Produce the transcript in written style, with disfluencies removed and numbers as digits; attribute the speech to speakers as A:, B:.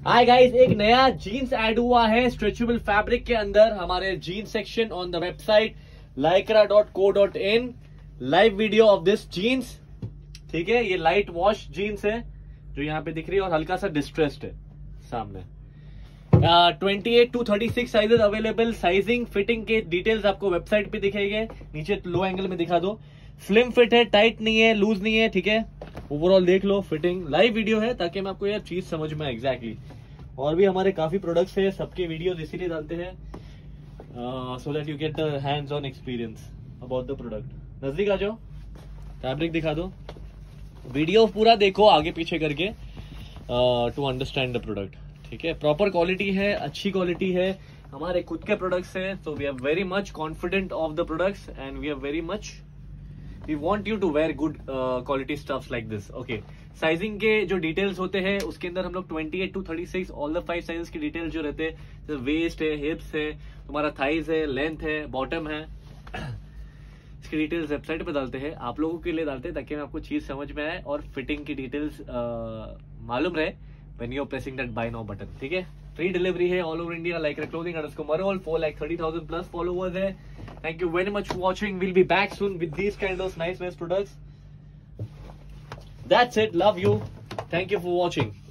A: Hi guys, एक नया jeans add हुआ है स्ट्रेचेबल फैब्रिक के अंदर हमारे jeans section on the website lycra.co.in। Live video of this jeans, ठीक है। ये लाइट वॉश जीन्स है जो यहाँ पे दिख रही है और हल्का सा डिस्ट्रेस्ड है सामने। 28 to 36 sizes available. Sizing fitting के डिटेल्स आपको वेबसाइट पे दिखेंगे। नीचे लो एंगल में दिखा दो। स्लिम फिट है, टाइट नहीं है, लूज नहीं है, ठीक है। ओवरऑल देख लो फिटिंग। लाइव वीडियो है ताकि मैं आपको यार चीज समझ में एग्जैक्टली। और भी हमारे काफी प्रोडक्ट्स है, सबके वीडियोस इसीलिए डालते हैं so that you get the hands on experience about the product. नजदीक आ जाओ, फैब्रिक दिखा दो, वीडियो पूरा देखो आगे पीछे करके टू अंडरस्टैंड द प्रोडक्ट, ठीक है। प्रॉपर क्वालिटी है, अच्छी क्वालिटी है, हमारे खुद के प्रोडक्ट्स हैं, तो we are very much confident of the products and we are very much we want you to wear good quality stuffs like this. Okay, sizing के जो डिटेल्स होते हैं उसके अंदर हम लोग 28 to 36 ऑल द 5 साइजेस की डिटेल्स जो रहते हैं, जैसे वेस्ट है, हिप्स है, तुम्हारा थाइज है, लेंथ है, बॉटम है, इसकी डिटेल्स वेबसाइट पे डालते हैं, आप लोगों के लिए डालते हैं ताकि आपको चीज समझ में आए और फिटिंग की डिटेल्स मालूम रहे when you're pressing that buy now button, ठीक है। फ्री डिलीवरी है all over India. Lycra Clothing _Marol 4,30,000 plus followers है। Thank you very much for watching. We'll be back soon with these kind of nice products. That's it. Love you. Thank you for watching.